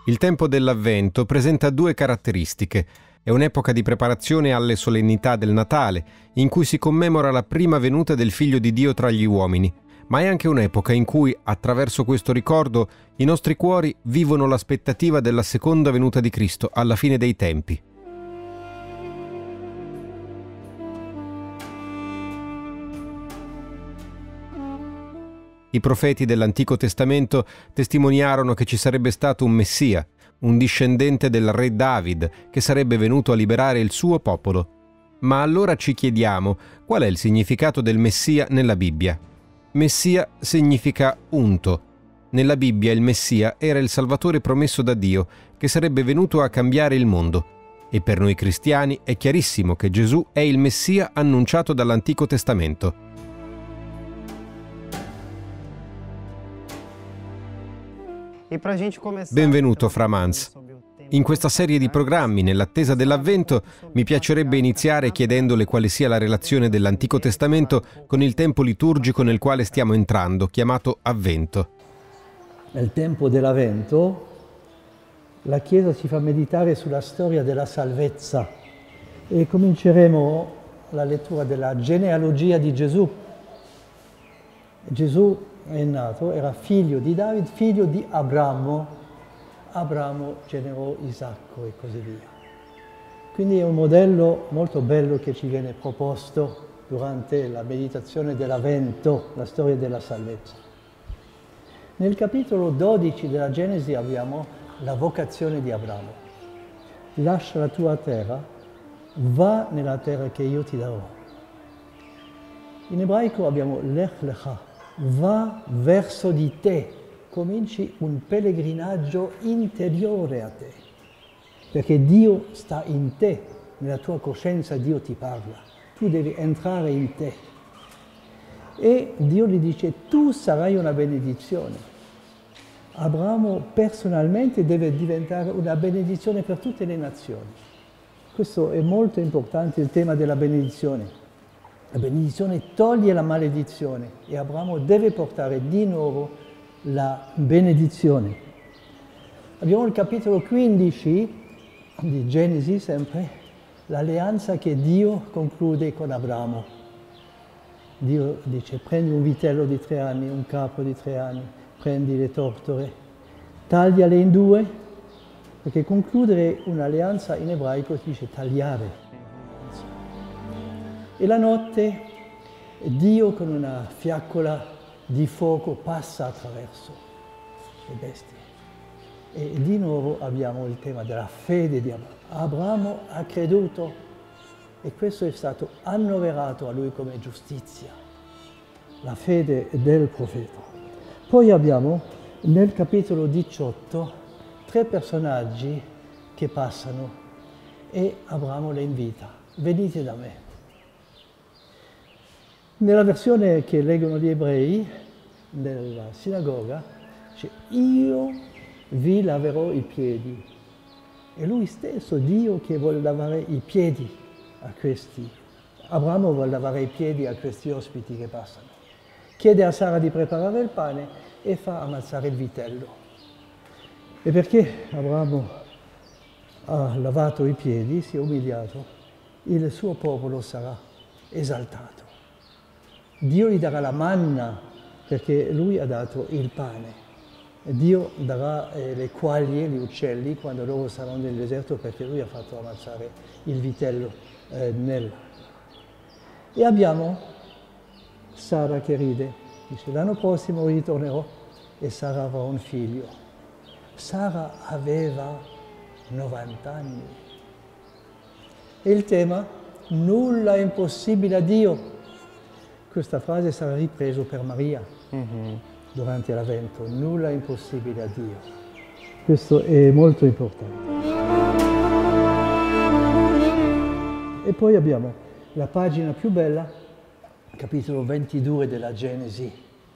Il tempo dell'Avvento presenta due caratteristiche. È un'epoca di preparazione alle solennità del Natale, in cui si commemora la prima venuta del Figlio di Dio tra gli uomini, ma è anche un'epoca in cui, attraverso questo ricordo, i nostri cuori vivono l'aspettativa della seconda venuta di Cristo alla fine dei tempi. I profeti dell'Antico Testamento testimoniarono che ci sarebbe stato un Messia, un discendente del re David, che sarebbe venuto a liberare il suo popolo. Ma allora ci chiediamo, qual è il significato del Messia nella Bibbia? Messia significa unto. Nella Bibbia il Messia era il Salvatore promesso da Dio, che sarebbe venuto a cambiare il mondo. E per noi cristiani è chiarissimo che Gesù è il Messia annunciato dall'Antico Testamento. Benvenuto Fra Mans. In questa serie di programmi, nell'attesa dell'Avvento, mi piacerebbe iniziare chiedendole quale sia la relazione dell'Antico Testamento con il tempo liturgico nel quale stiamo entrando, chiamato Avvento. Nel tempo dell'Avvento, la Chiesa ci fa meditare sulla storia della salvezza e cominceremo la lettura della genealogia di Gesù. Gesù è nato, era figlio di David, figlio di Abramo. Abramo generò Isacco e così via. Quindi è un modello molto bello che ci viene proposto durante la meditazione dell'Avvento, la storia della salvezza. Nel capitolo 12 della Genesi abbiamo la vocazione di Abramo. Lascia la tua terra, va nella terra che io ti darò. In ebraico abbiamo Lech Lecha, va verso di te, cominci un pellegrinaggio interiore a te, perché Dio sta in te, nella tua coscienza Dio ti parla, tu devi entrare in te. E Dio gli dice, tu sarai una benedizione. Abramo personalmente deve diventare una benedizione per tutte le nazioni. Questo è molto importante, il tema della benedizione. La benedizione toglie la maledizione e Abramo deve portare di nuovo la benedizione. Abbiamo il capitolo 15 di Genesi, sempre, l'alleanza che Dio conclude con Abramo. Dio dice, prendi un vitello di 3 anni, un capro di 3 anni, prendi le tortore, tagliale in due, perché concludere un'alleanza in ebraico si dice tagliare. E la notte Dio con una fiaccola di fuoco passa attraverso le bestie. E di nuovo abbiamo il tema della fede di Abramo. Abramo ha creduto e questo è stato annoverato a lui come giustizia, la fede del profeta. Poi abbiamo nel capitolo 18 3 personaggi che passano e Abramo le invita. Venite da me. Nella versione che leggono gli ebrei, nella sinagoga, dice io vi laverò i piedi. È lui stesso, Dio, che vuole lavare i piedi a questi. Abramo vuole lavare i piedi a questi ospiti che passano. Chiede a Sara di preparare il pane e fa ammazzare il vitello. E perché Abramo ha lavato i piedi, si è umiliato, il suo popolo sarà esaltato. Dio gli darà la manna perché lui ha dato il pane. Dio darà le quaglie, gli uccelli, quando loro saranno nel deserto perché lui ha fatto ammazzare il vitello nell'acqua. E abbiamo Sara che ride, dice l'anno prossimo ritornerò e Sara avrà un figlio. Sara aveva 90 anni. E il tema, nulla è impossibile a Dio. Questa frase sarà ripresa per Maria durante l'Avvento, nulla è impossibile a Dio. Questo è molto importante. E poi abbiamo la pagina più bella, capitolo 22 della Genesi.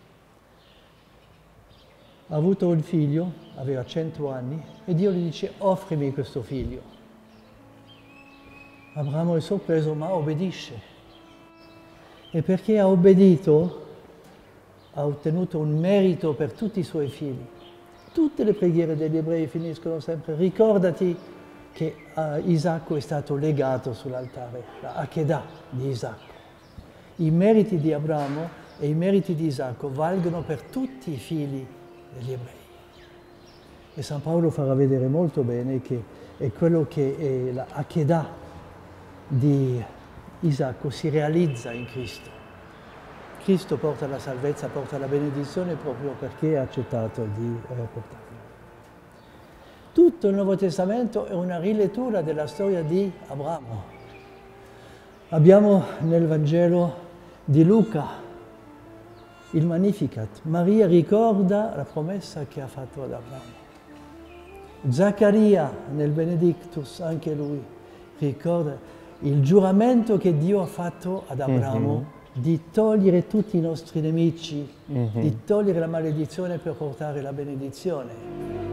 Ha avuto un figlio, aveva 100 anni, e Dio gli dice offrimi questo figlio. Abramo è sorpreso, ma obbedisce. E perché ha obbedito, ha ottenuto un merito per tutti i suoi figli. Tutte le preghiere degli ebrei finiscono sempre: ricordati che Isacco è stato legato sull'altare, la Akedah di Isacco. I meriti di Abramo e i meriti di Isacco valgono per tutti i figli degli ebrei. E San Paolo farà vedere molto bene che è quello che è la Akedah di Isacco si realizza in Cristo. Cristo porta la salvezza, porta la benedizione proprio perché ha accettato di portarla. Tutto il Nuovo Testamento è una rilettura della storia di Abramo. Abbiamo nel Vangelo di Luca il Magnificat. Maria ricorda la promessa che ha fatto ad Abramo. Zaccaria nel Benedictus, anche lui, ricorda il giuramento che Dio ha fatto ad Abramo di togliere tutti i nostri nemici, di togliere la maledizione per portare la benedizione.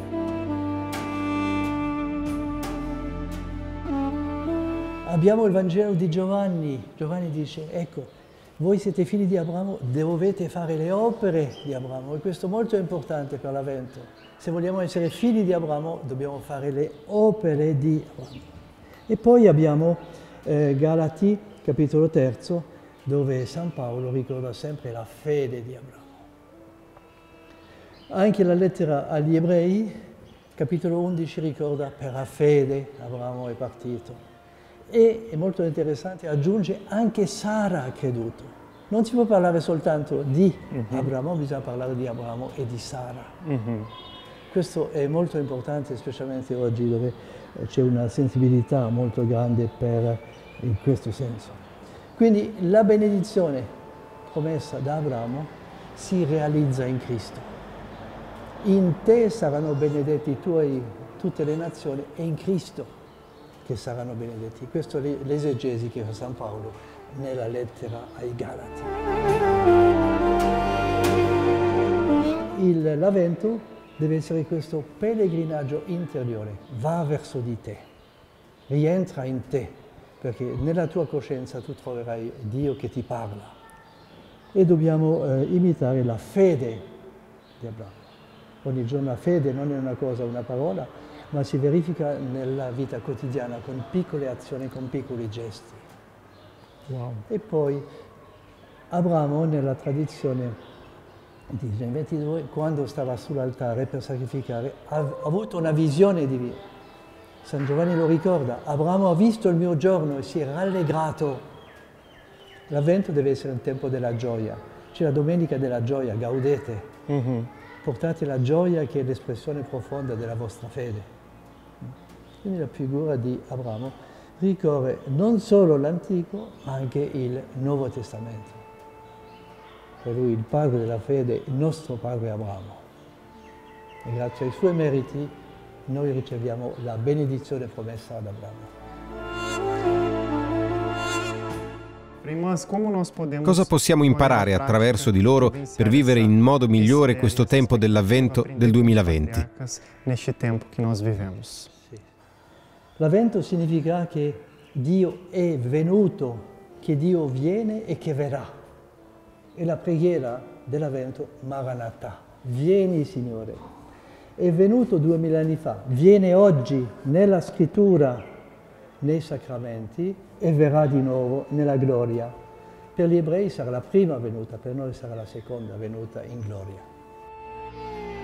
Abbiamo il Vangelo di Giovanni. Giovanni dice: ecco, voi siete figli di Abramo, dovete fare le opere di Abramo. E questo è molto importante per l'Avvento. Se vogliamo essere figli di Abramo, dobbiamo fare le opere di Abramo. E poi abbiamo Galati, capitolo 3, dove San Paolo ricorda sempre la fede di Abramo. Anche la lettera agli Ebrei, capitolo 11, ricorda per la fede Abramo è partito. E è molto interessante, aggiunge anche Sara ha creduto. Non si può parlare soltanto di Abramo, bisogna parlare di Abramo e di Sara. Questo è molto importante, specialmente oggi dove c'è una sensibilità molto grande in questo senso. Quindi la benedizione promessa da Abramo si realizza in Cristo. In te saranno benedetti tutte le nazioni e in Cristo che saranno benedetti. Questo è l'esegesi che fa San Paolo nella lettera ai Galati. L'Avvento deve essere questo pellegrinaggio interiore, va verso di te, rientra in te, perché nella tua coscienza tu troverai Dio che ti parla. E dobbiamo imitare la fede di Abramo. Ogni giorno la fede non è una cosa, una parola, ma si verifica nella vita quotidiana con piccole azioni, con piccoli gesti. Wow. E poi Abramo, nella tradizione di Gen 22, quando stava sull'altare per sacrificare, ha avuto una visione divina. San Giovanni lo ricorda: Abramo ha visto il mio giorno e si è rallegrato. L'Avvento deve essere un tempo della gioia. C'è la domenica della gioia, gaudete. Portate la gioia che è l'espressione profonda della vostra fede. Quindi la figura di Abramo ricorre non solo l'Antico, ma anche il Nuovo Testamento. Per lui il padre della fede, il nostro padre Abramo. E grazie ai suoi meriti noi riceviamo la benedizione promessa ad Abramo. Cosa possiamo imparare attraverso di loro per vivere in modo migliore questo tempo dell'Avvento del 2020? L'Avvento significa che Dio è venuto, che Dio viene e che verrà. E la preghiera dell'Avvento, Maranatha, vieni Signore. È venuto 2000 anni fa, viene oggi nella Scrittura, nei sacramenti e verrà di nuovo nella gloria. Per gli ebrei sarà la prima venuta, per noi sarà la seconda venuta in gloria.